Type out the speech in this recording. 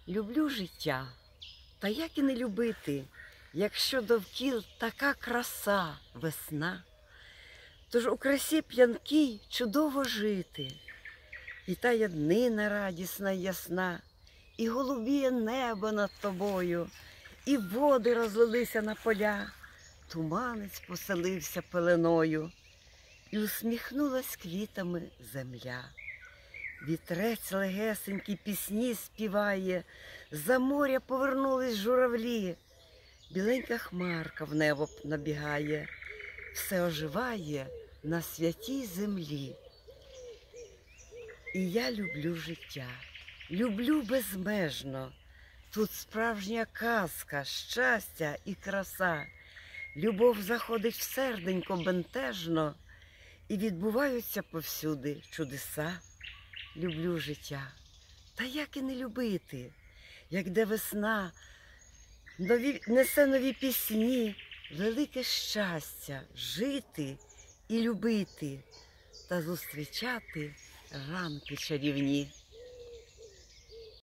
Люблю життя, та як і не любити, якщо довкіл така краса, весна. Тож у красі п'янкій чудово жити, і тая днина радісна й ясна, і голубіє небо над тобою, і води розлилися на поля, туманець поселився пеленою, і усміхнулась квітами земля. Вітрець легесенький пісні співає, за моря повернулись журавлі, біленька хмарка в небо набігає, все оживає на святій землі. І я люблю життя, люблю безмежно, тут справжня казка, щастя і краса. Любов заходить в серденько бентежно, і відбуваються повсюди чудеса. Люблю життя, та як і не любити, як де весна несе нові пісні, велике щастя жити і любити та зустрічати ранки чарівні.